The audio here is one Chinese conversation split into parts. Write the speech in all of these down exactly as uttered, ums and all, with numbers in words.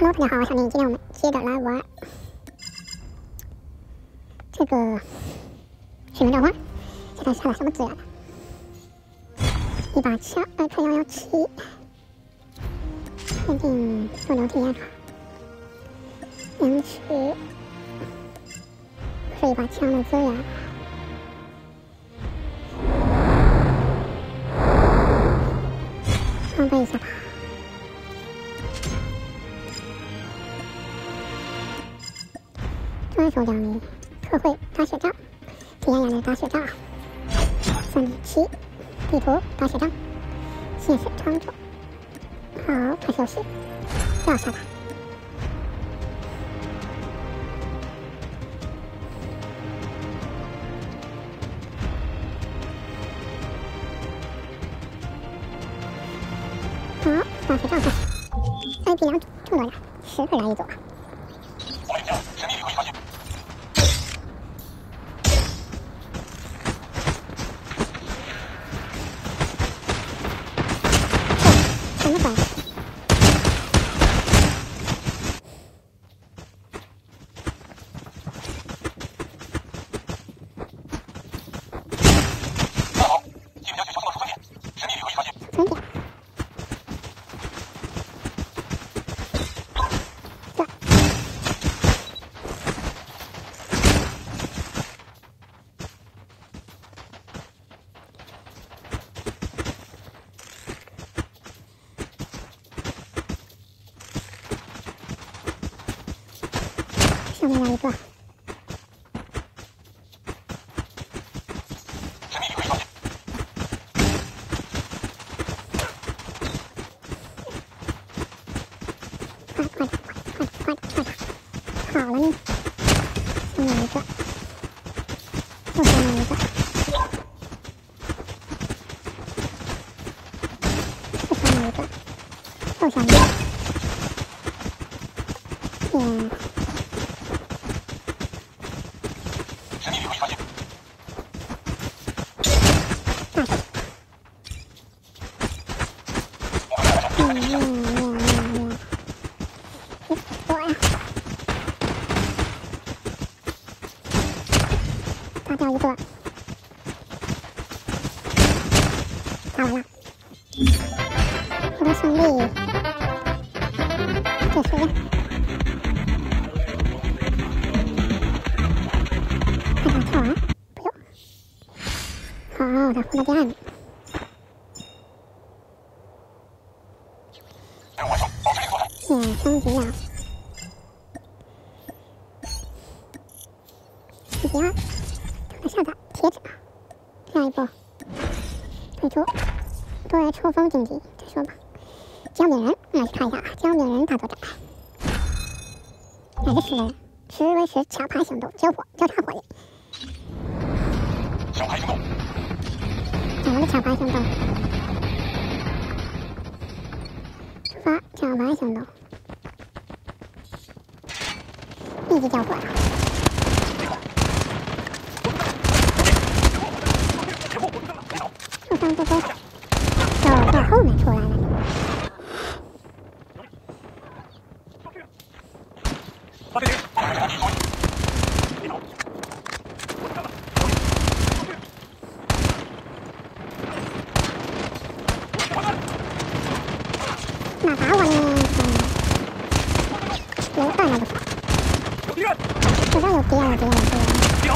Hello， 大家好，我是小明。今天我们接着来玩这个使命召唤。现在下了什么资源？一把枪，二克幺幺七，确定做流体验卡，延迟是一把枪的资源。装备一下吧。 专属奖励：特惠打雪仗，体验演的打雪仗，三点七，地图打雪仗，现实场景。好，开始游戏，不要下载。好，打雪仗开始。I P 两组，这么多人，十个人一组。 上面来一个，快快点，快快快点，好了呢，上面一个，又上面一个，又上面一个，又下面一个，嗯。 打掉一个，打完了，获得胜利。这谁呀？快点跳完，不用。好的，获得第二名。也升级了。升级二。 下载贴纸，下一步退出，对抽风竞技再说吧。姜饼人，来看一下啊，姜饼人大作战，还是十人，十 v 十抢牌行动，交火交叉火力。抢牌行动，我们的抢牌行动，出发抢牌行动，立即交火呀！ 受伤不多，走到后面出来了。哪打我呢？有二来不少。这边有敌人，有敌人，有敌人。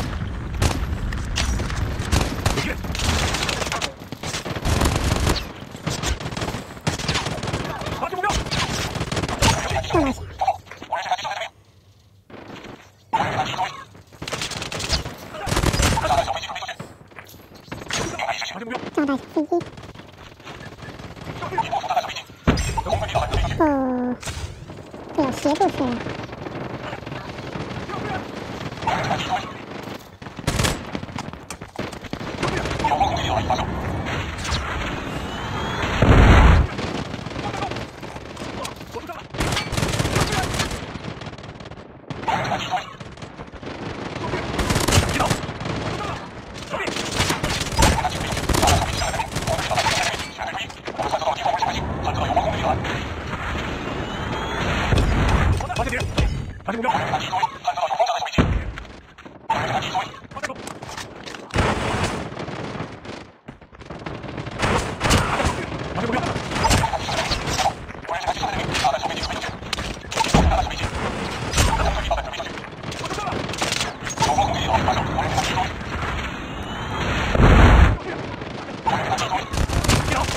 上来，炸弹小飞机。哦，这有协助是啊。 发现目标，看到有光炸弹小飞机。看击追，发射。发现目标。果然是看击炸弹小飞机，炸弹小飞机飞出去。炸弹小飞机，炸弹准备上去。我知道了。有光攻击好，发射。果然是看击追。果然是看击追。击倒。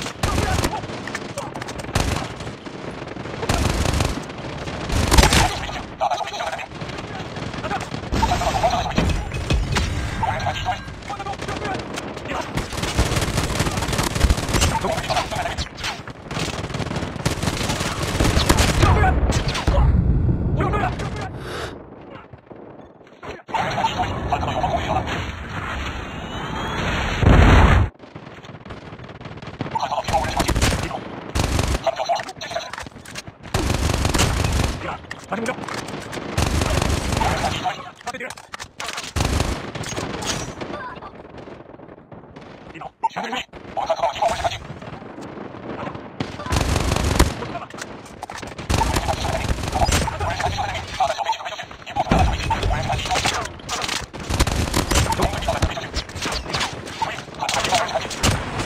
炸弹小飞机向来面。看到有光炸弹小飞机。果然是看击追。击倒。中国飞机导弹向来面。发现目标，发现敌人，敌倒，全队注意，我们看到了敌方模式反击。我知道了。果然是看击上来面，果然是看击上来面，炸弹小飞机准备就绪，一部炸弹小飞机，果然是看击中。中飞机导弹准备就绪，注意，看到敌方模式反击。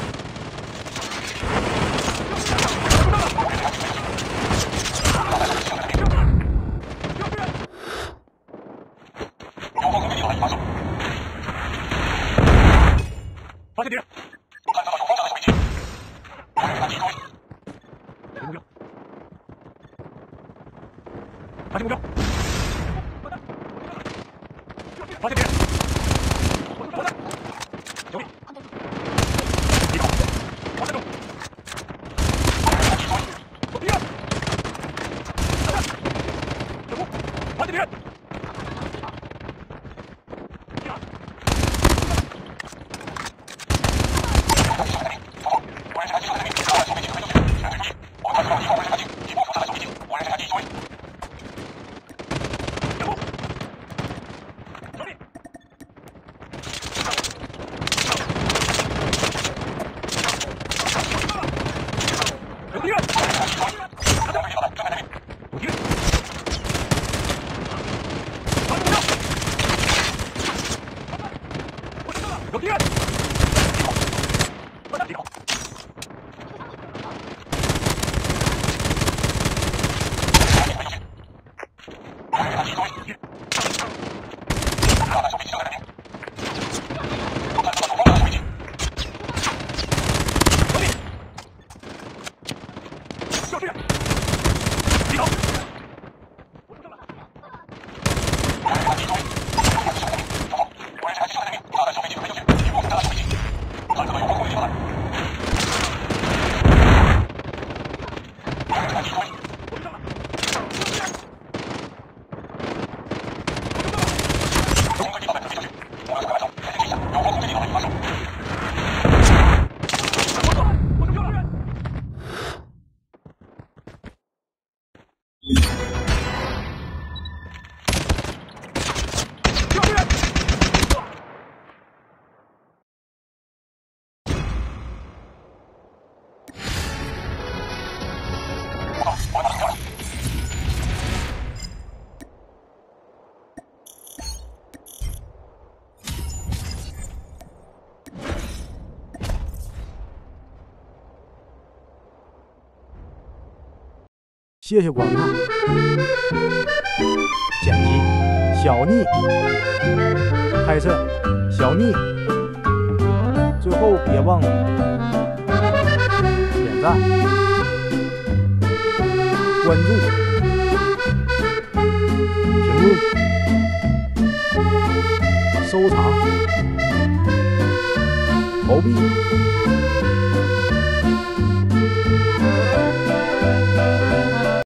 果然是看击准备就绪，炸弹小飞机向来面。发射！发现敌人！看到了有光炸弹小飞机，果然是看击追。目标！发现目标！发现敌人！火弹！小力！击倒！发射中！果然是看击追。敌人！炸弹！掩护！发现敌人！果然是看击上来面，炸弹小飞机准备就绪，全队注意，我们看到敌方模式反击，一部炸弹小飞机，果然是看击追。掩护！小力！有敌人！果然是看击追，中飞机导弹正在来面，有敌人！发现目标！我知道了，有敌人！敌好！炸弹小飞机正在来面，看到了有光炸弹小飞机，小力，要支援，击倒，我知道了。果然是看击追，看击上来面，正好，果然是看击上来面，炸弹小飞机准备就绪，一部炸弹小飞机，看到了有光攻击导弹。果然是看击追，我知道了。中飞机导弹准备就绪，目标准备完成，前进机下，有光攻击导弹已发射。我操！我中标了！要支援！报告，我们马上了。 谢谢观看，剪辑小逆，拍摄小逆，最后别忘了点赞、关注、评论、收藏、投币。